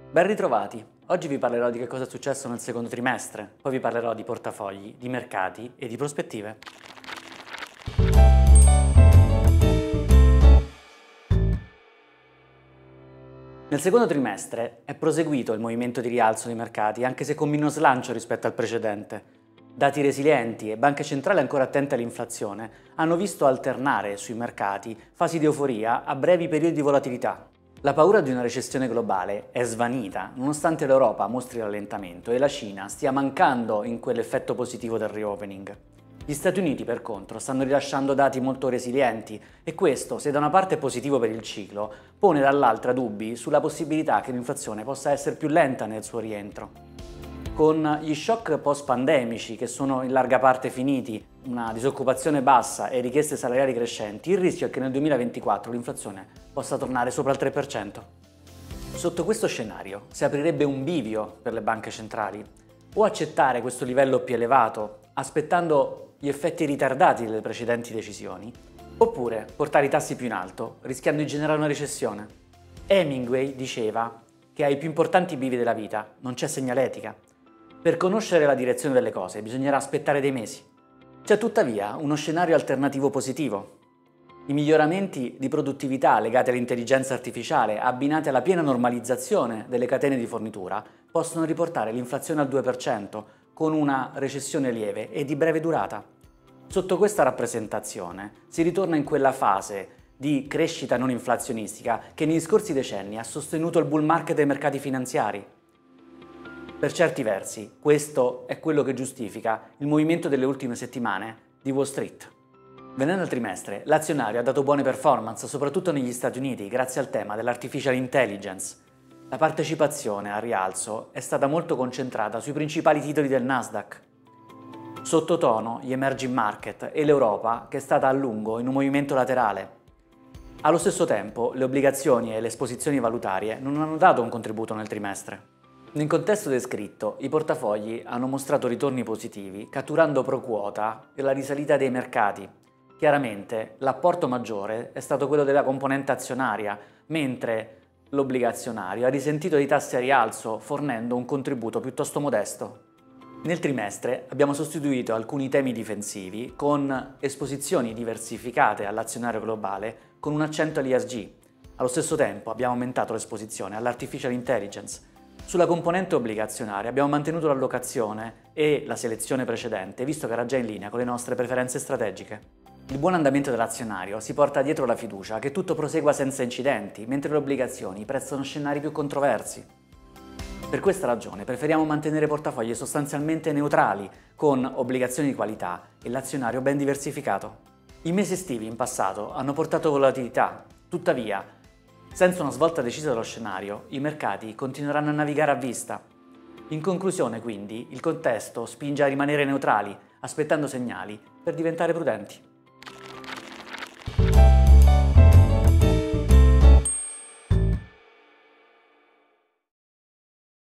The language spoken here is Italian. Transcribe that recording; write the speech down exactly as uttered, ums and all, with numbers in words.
Ben ritrovati! Oggi vi parlerò di che cosa è successo nel secondo trimestre, poi vi parlerò di portafogli, di mercati e di prospettive. Nel secondo trimestre è proseguito il movimento di rialzo dei mercati, anche se con minor slancio rispetto al precedente. Dati resilienti e banche centrali ancora attente all'inflazione hanno visto alternare sui mercati fasi di euforia a brevi periodi di volatilità. La paura di una recessione globale è svanita, nonostante l'Europa mostri rallentamento e la Cina stia mancando in quell'effetto positivo del reopening. Gli Stati Uniti, per contro, stanno rilasciando dati molto resilienti e questo, se da una parte è positivo per il ciclo, pone dall'altra dubbi sulla possibilità che l'inflazione possa essere più lenta nel suo rientro. Con gli shock post-pandemici, che sono in larga parte finiti, una disoccupazione bassa e richieste salariali crescenti, il rischio è che nel duemilaventiquattro l'inflazione possa tornare sopra il tre per cento. Sotto questo scenario si aprirebbe un bivio per le banche centrali: o accettare questo livello più elevato, aspettando gli effetti ritardati delle precedenti decisioni, oppure portare i tassi più in alto, rischiando di generare una recessione. Hemingway diceva che ai più importanti bivi della vita non c'è segnaletica. Per conoscere la direzione delle cose bisognerà aspettare dei mesi. C'è tuttavia uno scenario alternativo positivo. I miglioramenti di produttività legati all'intelligenza artificiale, abbinati alla piena normalizzazione delle catene di fornitura, possono riportare l'inflazione al due per cento, con una recessione lieve e di breve durata. Sotto questa rappresentazione si ritorna in quella fase di crescita non inflazionistica che negli scorsi decenni ha sostenuto il bull market dei mercati finanziari. Per certi versi, questo è quello che giustifica il movimento delle ultime settimane di Wall Street. Venendo al trimestre, l'azionario ha dato buone performance, soprattutto negli Stati Uniti, grazie al tema dell'artificial intelligence. La partecipazione al rialzo è stata molto concentrata sui principali titoli del Nasdaq. Sottotono gli emerging market e l'Europa, che è stata a lungo in un movimento laterale. Allo stesso tempo, le obbligazioni e le esposizioni valutarie non hanno dato un contributo nel trimestre. Nel contesto descritto, i portafogli hanno mostrato ritorni positivi, catturando pro quota la risalita dei mercati. Chiaramente, l'apporto maggiore è stato quello della componente azionaria, mentre l'obbligazionario ha risentito di tassi a rialzo, fornendo un contributo piuttosto modesto. Nel trimestre abbiamo sostituito alcuni temi difensivi con esposizioni diversificate all'azionario globale con un accento all'E S G. Allo stesso tempo abbiamo aumentato l'esposizione all'artificial intelligence. Sulla componente obbligazionaria abbiamo mantenuto l'allocazione e la selezione precedente, visto che era già in linea con le nostre preferenze strategiche. Il buon andamento dell'azionario si porta dietro la fiducia che tutto prosegua senza incidenti, mentre le obbligazioni prezzano scenari più controversi. Per questa ragione preferiamo mantenere portafogli sostanzialmente neutrali, con obbligazioni di qualità e l'azionario ben diversificato. I mesi estivi in passato hanno portato volatilità, tuttavia, senza una svolta decisa dello scenario, i mercati continueranno a navigare a vista. In conclusione, quindi, il contesto spinge a rimanere neutrali, aspettando segnali per diventare prudenti.